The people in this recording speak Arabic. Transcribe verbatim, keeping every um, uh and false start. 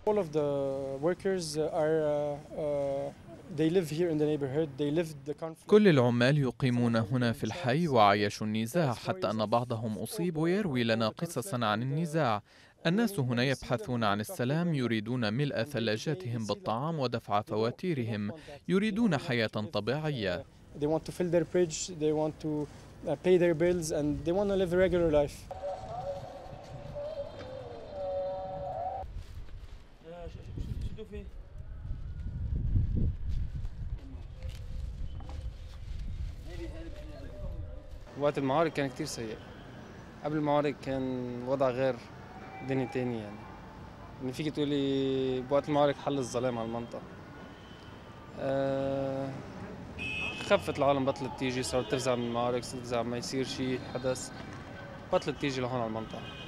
All of the workers are uh, uh, they live here in the neighborhood. They lived the conflict. كل العمال يقيمون هنا في الحي وعايشوا النزاع، حتى أن بعضهم أصيب ويروي لنا قصصا عن النزاع. الناس هنا يبحثون عن السلام، يريدون ملء ثلاجاتهم بالطعام ودفع فواتيرهم، يريدون حياة طبيعية. They want to fill their fridge, they want to uh, pay their bills, and they want to live a regular life. وقت المعارك كان كتير سيء. قبل المعارك كان وضع غير، دنيا تانية يعني. يعني فيك تقولي بوقت المعارك حل الظلام على المنطقة. أه خفت العالم، بطلت تيجي، صارت تفزع من المعارك، صارت تفزع ما يصير شيء حدث، بطلت تيجي لهون على المنطقة.